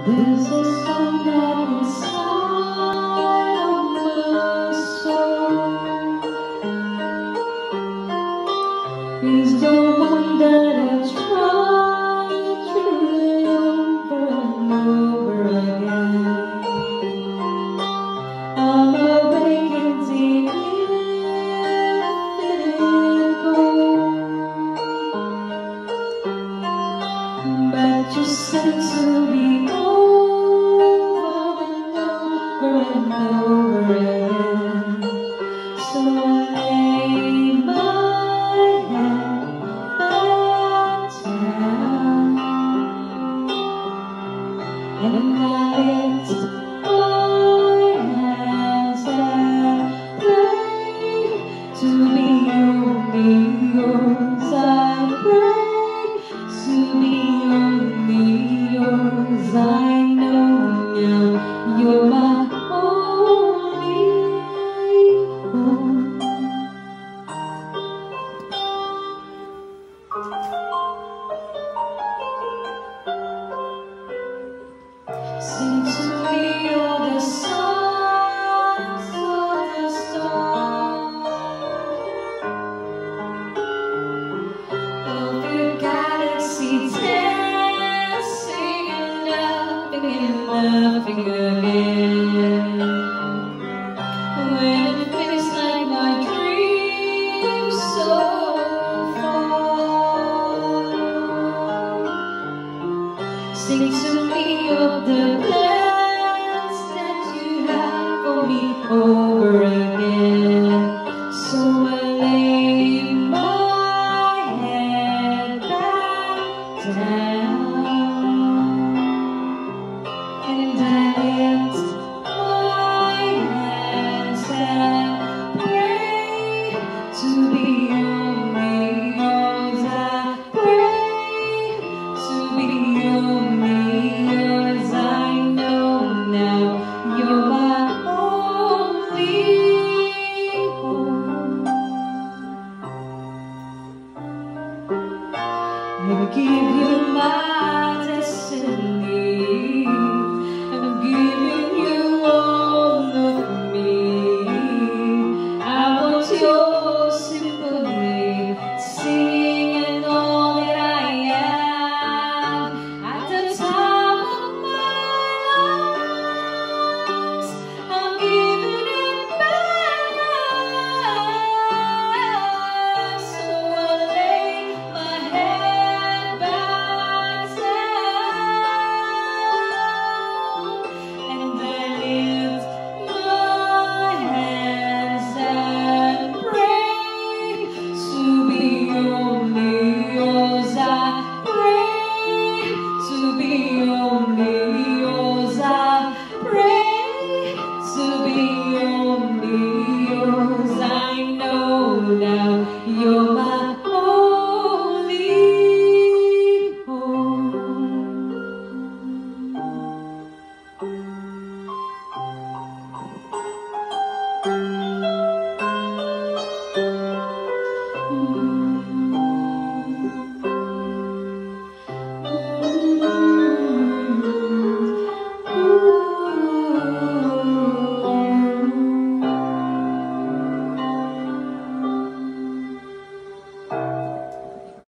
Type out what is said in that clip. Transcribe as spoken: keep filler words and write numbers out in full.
There's a song that inside of my soul is the one that I tried to over and over again. I'm awakened deep in gold, but you said to me over and over again. So I lay my head back down and I lift my hands and pray to be only yours. I pray to be only yours. I know now you're my only hope. Sing to me all the songs of the stars, of your galaxy dancing and laughing and laughing again. When it feels like my dreams so far, sing to me of the plans that you have for me over again. So I lay my head back down